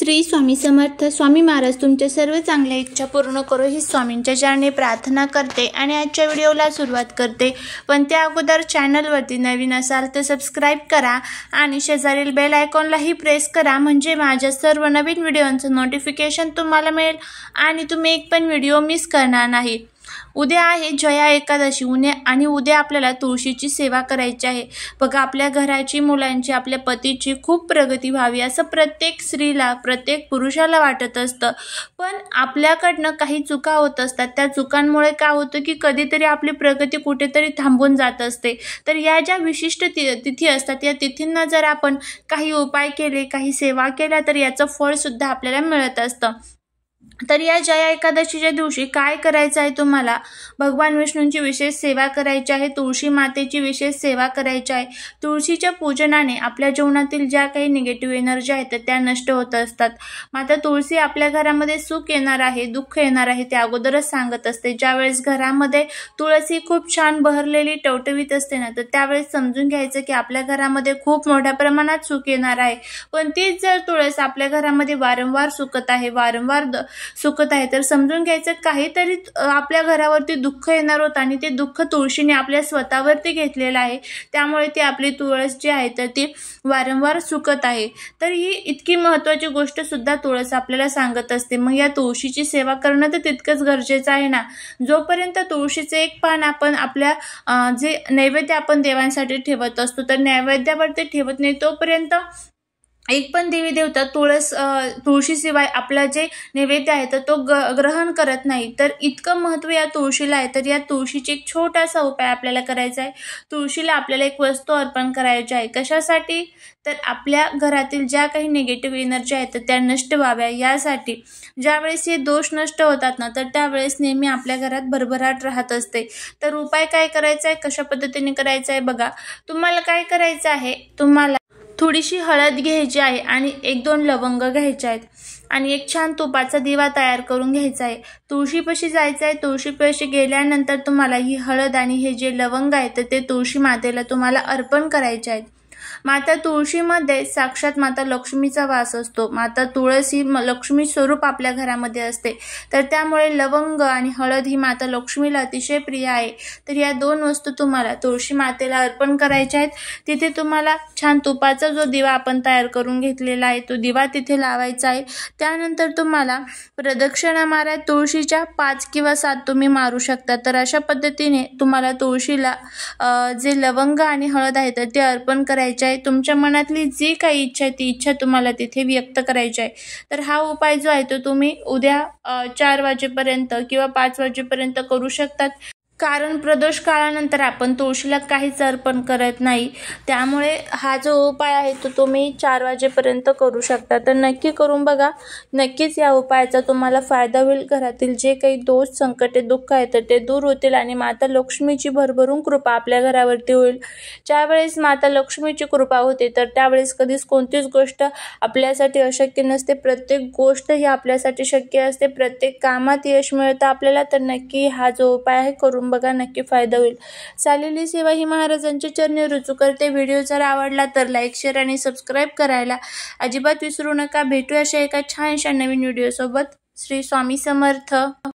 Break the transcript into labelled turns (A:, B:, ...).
A: श्री स्वामी समर्थ. स्वामी महाराज तुमच्या सर्व चांगल्या इच्छा पूर्ण करो ही स्वामींच्या चरणी प्रार्थना करते आणि आजच्या व्हिडिओला सुरुवात करते. पण त्या अगोदर चॅनलवरती नवीन असाल तर सबस्क्राईब करा आणि शेजारील बेल आयकॉनलाही प्रेस करा, म्हणजे माझ्या सर्व नवीन व्हिडिओंचं नोटिफिकेशन तुम्हाला मिळेल आणि तुम्ही एक पण व्हिडिओ मिस करणार नाही. उद्या आहे जया एकादशी आणि उद्या आपल्याला तुळशीची सेवा करायची आहे. बघा, आपल्या घराची, मुलांची, आपल्या पतीची खूप प्रगती व्हावी असं प्रत्येक स्त्रीला, प्रत्येक पुरुषाला वाटत असतं. पण आपल्याकडनं काही चुका होत असतात. त्या चुकांमुळे काय होतं की कधीतरी आपली प्रगती कुठेतरी थांबून जात असते. तर या ज्या विशिष्ट तिथी असतात, या तिथींना जर आपण काही उपाय केले, काही सेवा केल्या तर याचं फळसुद्धा आपल्याला मिळत असतं. तर या जया एकादशीच्या दिवशी काय करायचं आहे तुम्हाला? भगवान विष्णूंची विशेष सेवा करायची आहे, तुळशी मातेची विशेष सेवा करायची आहे. तुळशीच्या पूजनाने आपल्या जीवनातील ज्या काही निगेटिव्ह एनर्जी आहेत त्या नष्ट होत असतात. माता तुळशी आपल्या घरामध्ये सुख येणार आहे, दुःख येणार आहे ते अगोदरच सांगत असते. ज्यावेळेस घरामध्ये तुळशी खूप छान बहरलेली, टवटवीत असते ना, तर त्यावेळेस समजून घ्यायचं की आपल्या घरामध्ये खूप मोठ्या प्रमाणात सुख येणार आहे. पण तीच जर तुळस आपल्या घरामध्ये वारंवार सुकत आहे, सुकत आहे, तर समजून घ्यायचं काहीतरी आपल्या घरावरती दुःख येणार होतं आणि ते दुःख तुळशीने आपल्या स्वतःवरती घेतलेलं आहे. त्यामुळे ती आपली तुळस जी आहे तर ती वारंवार सुकत आहे. तर ही इतकी महत्त्वाची गोष्ट सुद्धा तुळस आपल्याला सांगत असते. मग या तुळशीची सेवा करणं तर तितकंच गरजेचं आहे ना. जोपर्यंत तुळशीचं एक पान आपण आपल्या जे नैवेद्य आपण देवांसाठी ठेवत असतो, तर नैवेद्यावरती ठेवत नाही तोपर्यंत एक पण देवी देवता तुळशीशिवाय आपला जे नैवेद्य आहे तर तो ग्रहण करत नाही. तर इतकं महत्त्व या तुळशीला आहे. तर या तुळशीची एक छोटासा उपाय आपल्याला करायचा आहे. तुळशीला आपल्याला एक वस्तू अर्पण करायची आहे. कशासाठी? तर आपल्या घरातील ज्या काही निगेटिव्ह एनर्जी आहेत तर त्या नष्ट व्हाव्या यासाठी. ज्यावेळेस हे दोष नष्ट होतात ना, तर त्यावेळेस नेहमी आपल्या घरात भरभराट राहत असते. तर उपाय काय करायचा आहे, कशा पद्धतीने करायचा आहे बघा. तुम्हाला काय करायचं आहे, तुम्हाला थोडीशी हळद घ्यायची आहे आणि 1-2 लवंग घ्यायचे आहेत आणि एक छान तुपाचा दिवा तयार करून घ्यायचा आहे. तुळशीपाशी जायचं आहे. तुळशीपाशी गेल्यानंतर तुम्हाला ही हळद आणि हे जे लवंग आहे तर ते तुळशी मातेला तुम्हाला अर्पण करायचे आहेत. माता तुळशीमध्ये साक्षात माता लक्ष्मीचा वास असतो. माता तुळस ही लक्ष्मी स्वरूप आपल्या घरामध्ये असते. तर त्यामुळे लवंग आणि हळद ही माता लक्ष्मीला अतिशय प्रिय आहे. तर या 2 वस्तू तुम्हाला तुळशी मातेला अर्पण करायच्या आहेत. तिथे तुम्हाला छान तुपाचा जो दिवा आपण तयार करून घेतलेला आहे तो दिवा तिथे लावायचा आहे. त्यानंतर तुम्हाला प्रदक्षिणा मारा. तुळशीच्या 5 किंवा 7 तुम्ही मारू शकता. तर अशा पद्धतीने तुम्हाला तुळशीला जे लवंग आणि हळद आहे तर ते अर्पण करायचे आहे. तुमच्या मनातली जी काही इच्छा आहे ती इच्छा तुम्हाला तिथे व्यक्त करायची आहे. तर हा उपाय जो आहे तो तुम्ही उद्या 4 वाजेपर्यंत किंवा 5 वाजेपर्यंत करू शकतात. कारण प्रदोष काळानंतर आपण तुळशीला काहीच अर्पण करत नाही. त्यामुळे हा जो उपाय आहे तो तुम्ही 4 वाजेपर्यंत करू शकता. तर नक्की करून बघा. नक्कीच या उपायाचा तुम्हाला फायदा होईल. घरातील जे काही दोष, संकटे, दुःख आहे तर ते दूर होतील आणि माता लक्ष्मीची भरभरून कृपा आपल्या घरावरती होईल. ज्यावेळेस माता लक्ष्मीची कृपा होते तर त्यावेळेस कधीच कोणतीच गोष्ट आपल्यासाठी अशक्य नसते. प्रत्येक गोष्ट ही आपल्यासाठी शक्य असते. प्रत्येक कामात यश मिळतं आपल्याला. तर नक्की हा जो उपाय आहे करून बघा, नक्की फायदा होईल. चाललेली सेवा ही महाराजांच्या चरणी रुजू करते. व्हिडिओ जर आवडला तर लाईक, शेअर आणि सबस्क्राईब करायला अजिबात विसरू नका. भेटूया अशा एका छानशा नवीन व्हिडिओ सोबत. श्री स्वामी समर्थ.